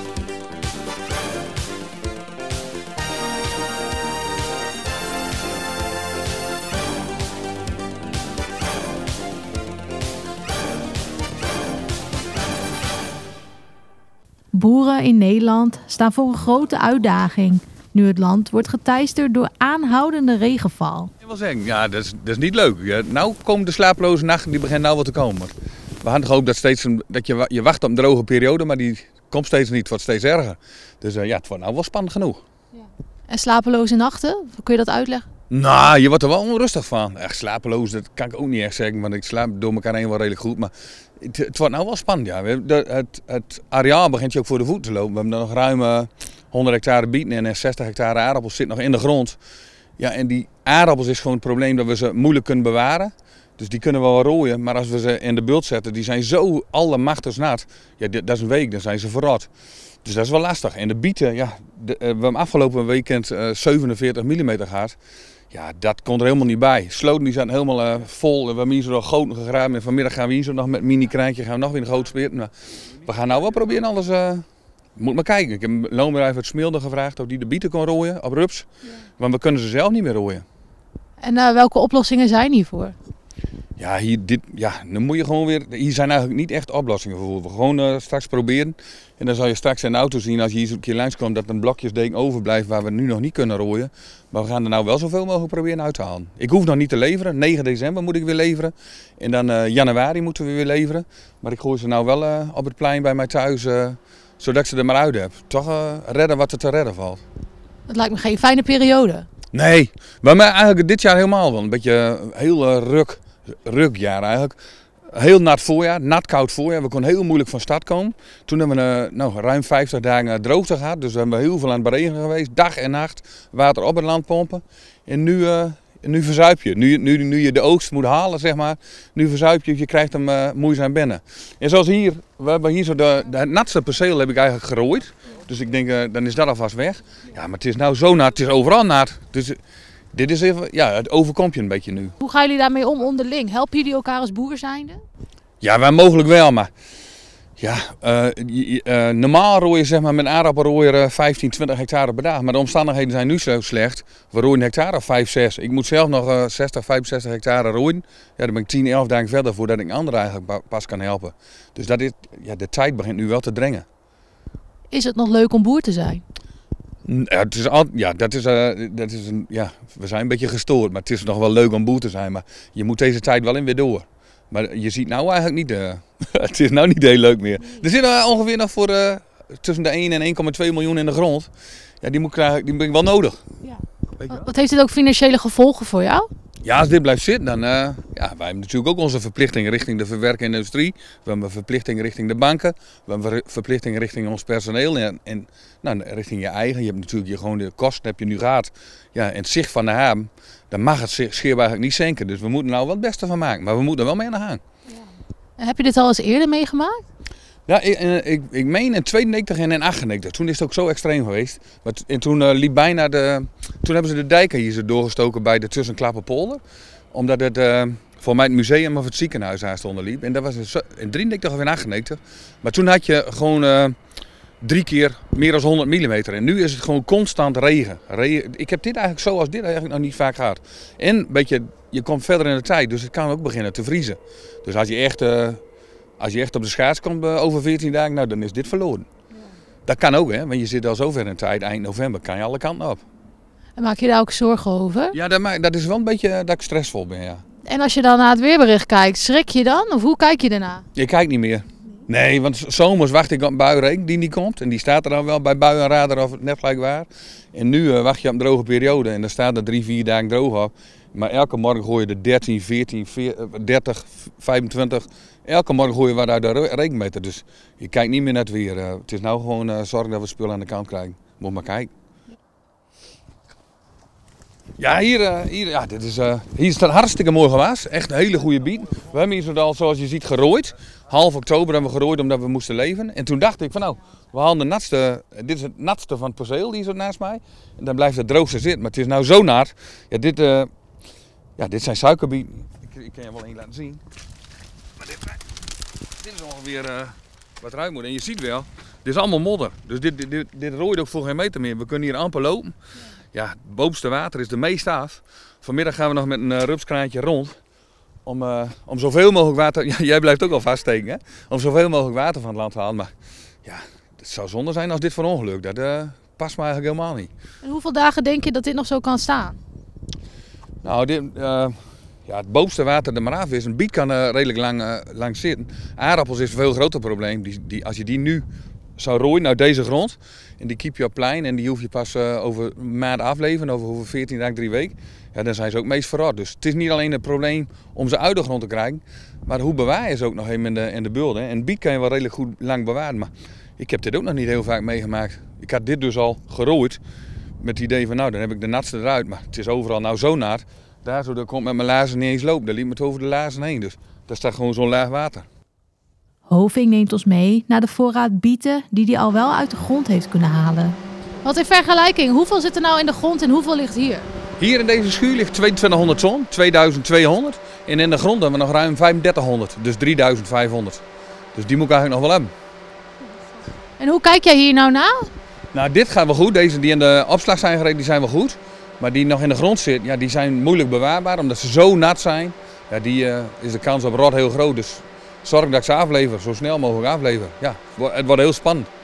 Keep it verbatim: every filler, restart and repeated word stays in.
Boeren in Nederland staan voor een grote uitdaging, nu het land wordt geteisterd door aanhoudende regenval. Ik wil zeggen, ja, dat is, dat is niet leuk. Ja, nou komen de slapeloze nachten, die beginnen nou wat te komen. We hadden toch ook dat, steeds een, dat je, je wacht op een droge periode, maar die komt steeds niet, het wordt steeds erger. Dus uh, ja, het wordt nou wel spannend genoeg. Ja. En slapeloze nachten, kun je dat uitleggen? Nou, je wordt er wel onrustig van. Echt slapeloos, dat kan ik ook niet echt zeggen, want ik slaap door elkaar heen wel redelijk goed. Maar het, het wordt nou wel spannend, ja. Het, het, het areaal begint je ook voor de voet te lopen. We hebben nog ruim uh, honderd hectare bieten en zestig hectare aardappels zit nog in de grond. Ja, en die aardappels is gewoon het probleem dat we ze moeilijk kunnen bewaren. Dus die kunnen we wel rooien, maar als we ze in de bult zetten, die zijn zo allemachtig nat. Ja, dat is een week, dan zijn ze verrot. Dus dat is wel lastig. En de bieten, ja, de, uh, we hebben afgelopen weekend uh, zevenenveertig millimeter gehad. Ja, dat komt er helemaal niet bij. Sloten die zijn helemaal uh, vol. We hebben hier zo nog goten gegraven. En vanmiddag gaan we hier zo nog met een mini-kraantje gaan we nog weer een goot spelen. Nou, we gaan nou wel proberen alles. Uh, moet maar kijken. Ik heb een loonbedrijf uit Smilde gevraagd of die de bieten kon rooien op rups. Ja. Want we kunnen ze zelf niet meer rooien. En uh, welke oplossingen zijn hiervoor? Ja, hier, dit, ja, dan moet je gewoon weer. Hier zijn eigenlijk niet echt oplossingen voor. We gewoon uh, straks proberen. En dan zal je straks in de auto zien als je hier een keer langs komt dat een blokjesdeken overblijft waar we nu nog niet kunnen rooien. Maar we gaan er nou wel zoveel mogelijk proberen uit te halen. Ik hoef nog niet te leveren. negen december moet ik weer leveren. En dan uh, januari moeten we weer leveren. Maar ik gooi ze nou wel uh, op het plein bij mij thuis, uh, zodat ik ze er maar uit heb. Toch uh, redden wat er te redden valt. Het lijkt me geen fijne periode. Nee, maar eigenlijk dit jaar helemaal wel. Een beetje uh, heel uh, ruk. Rukjaar eigenlijk. Heel nat voorjaar, nat koud voorjaar. We konden heel moeilijk van start komen. Toen hebben we uh, nou, ruim vijftig dagen droogte gehad. Dus we hebben heel veel aan het beregenen geweest. Dag en nacht water op het land pompen. En nu, uh, nu verzuip je. Nu, nu, nu je de oogst moet halen, zeg maar. Nu verzuip je, je krijgt hem uh, moeizaam binnen. En zoals hier, we hebben hier zo de, de het natste perceel heb ik eigenlijk gerooid. Dus ik denk, uh, dan is dat alvast weg. Ja, maar het is nou zo nat. Het is overal nat. Dus, dit is even, ja, het overkomt je een beetje nu. Hoe gaan jullie daarmee om onderling? Helpen jullie elkaar als boer zijnde? Ja, wij mogelijk wel, maar ja, uh, uh, normaal rooi je zeg maar, met een aardappelrooier uh, vijftien, twintig hectare per dag. Maar de omstandigheden zijn nu zo slecht. We rooien een hectare of vijf, zes. Ik moet zelf nog uh, zestig, vijfenzestig hectare rooien. Ja, dan ben ik tien, elf dagen verder voordat ik anderen eigenlijk pas kan helpen. Dus dat is, ja, de tijd begint nu wel te dringen. Is het nog leuk om boer te zijn? Ja, het is al, ja, dat is, uh, dat is een, ja, we zijn een beetje gestoord, maar het is nog wel leuk om boer te zijn. Maar je moet deze tijd wel in weer door. Maar je ziet nou eigenlijk niet, uh, het is nou niet heel leuk meer. Er zit uh, ongeveer nog voor uh, tussen de één en één komma twee miljoen in de grond. Ja, die, moet krijgen, die ben ik wel nodig. Ja. Wat heeft dit ook financiële gevolgen voor jou? Ja, als dit blijft zitten, dan uh, ja, wij hebben natuurlijk ook onze verplichtingen richting de verwerkende industrie. We hebben verplichtingen richting de banken. We hebben verplichtingen richting ons personeel en, en nou, richting je eigen. Je hebt natuurlijk je, gewoon de kosten heb je nu gehad. Ja, en het zicht van de haven, dan mag het scheer eigenlijk niet zinken. Dus we moeten er nou wel het beste van maken, maar we moeten er wel mee aan de gang. Ja. En heb je dit al eens eerder meegemaakt? Ja, ik, ik, ik meen in tweeënnegentig en in achtennegentig. Toen is het ook zo extreem geweest. Maar en toen uh, liep bijna de. Toen hebben ze de dijken hier zo doorgestoken bij de Tussenklappenpolder. Omdat het uh, voor mij het museum of het ziekenhuis haast onderliep. En dat was in drieënnegentig of in achtennegentig. Maar toen had je gewoon uh, drie keer meer dan honderd millimeter. En nu is het gewoon constant regen. regen. Ik heb dit eigenlijk zoals dit eigenlijk nog niet vaak gehad. En een beetje, je komt verder in de tijd, dus het kan ook beginnen te vriezen. Dus als je echt. Uh, Als je echt op de schaats komt over veertien dagen, nou, dan is dit verloren. Ja. Dat kan ook, hè? Want je zit al zover in de tijd, eind november, kan je alle kanten op. En maak je daar ook zorgen over? Ja, dat, maak, dat is wel een beetje dat ik stressvol ben, ja. En als je dan naar het weerbericht kijkt, schrik je dan? Of hoe kijk je daarna? Je kijkt niet meer. Nee, want zomers wacht ik op een buienregen die niet komt. En die staat er dan wel bij buienradar of het net gelijk waar. En nu uh, wacht je op een droge periode en dan staat er drie, vier dagen droog op. Maar elke morgen gooi je er dertien, veertien, dertig, vijfentwintig. Elke morgen gooi je wat uit de regenmeter. Dus je kijkt niet meer naar het weer. Uh, het is nou gewoon uh, zorgen dat we spullen aan de kant krijgen. Moet maar kijken. Ja, hier, uh, hier, ja, dit is, uh, hier is het hartstikke mooi gewas. Echt een hele goede biet. We hebben hier zo al, zoals je ziet, gerooid. Half oktober hebben we gerooid omdat we moesten leven. En toen dacht ik van nou, we halen de natste, dit is het natste van het perceel, die is er naast mij. En dan blijft het droogste zitten. Maar het is nou zo nat. Ja, dit, uh, ja, dit zijn suikerbieten. Ik, ik kan je wel één laten zien. Maar dit, dit is ongeveer uh, wat ruim moet. En je ziet wel, Dit is allemaal modder. Dus dit, dit, dit, dit rooit ook voor geen meter meer. We kunnen hier amper lopen. Ja, het bovenste water is de meest af. Vanmiddag gaan we nog met een uh, rupskraantje rond. Om, uh, om zoveel mogelijk water... Ja, jij blijft ook al vaststeken, hè? Om zoveel mogelijk water van het land te halen. Maar ja, het zou zonde zijn als dit van ongeluk. Dat uh, past me eigenlijk helemaal niet. En hoeveel dagen denk je dat dit nog zo kan staan? Nou, dit, uh, ja, het bovenste water er maar af is. Een biet kan uh, redelijk lang, uh, lang zitten. Aardappels is een veel groter probleem. Die, die, als je die nu zou rooien naar deze grond. En die keep je op plein. En die hoef je pas uh, over een maand afleveren. Over, over veertien dagen, drie weken. Ja, dan zijn ze ook meest verrot. Dus het is niet alleen het probleem om ze uit de grond te krijgen. Maar hoe bewaar je ze ook nog even in de, in de bulden. En biet kan je wel redelijk goed lang bewaren. Maar ik heb dit ook nog niet heel vaak meegemaakt. Ik had dit dus al gerooid. Met het idee van nou, dan heb ik de natste eruit. Maar het is overal nou zo nat. Daar zo, dat komt met mijn laarzen niet eens lopen. Daar liep het over de laarzen heen. Dus daar staat gewoon zo'n laag water. Hoving neemt ons mee naar de voorraad bieten die hij al wel uit de grond heeft kunnen halen. Wat in vergelijking, hoeveel zit er nou in de grond en hoeveel ligt hier? Hier in deze schuur ligt tweeëntwintighonderd ton, tweeduizend tweehonderd. En in de grond hebben we nog ruim vijfendertighonderd, dus drieduizend vijfhonderd. Dus die moet ik eigenlijk nog wel hebben. En hoe kijk jij hier nou naar? Nou, dit gaat wel goed. Deze die in de opslag zijn gereden, die zijn wel goed. Maar die nog in de grond zitten, ja, die zijn moeilijk bewaarbaar. Omdat ze zo nat zijn, ja, die uh, is de kans op rot heel groot. Dus zorg dat ik ze aflever, zo snel mogelijk aflever. Ja, het wordt heel spannend.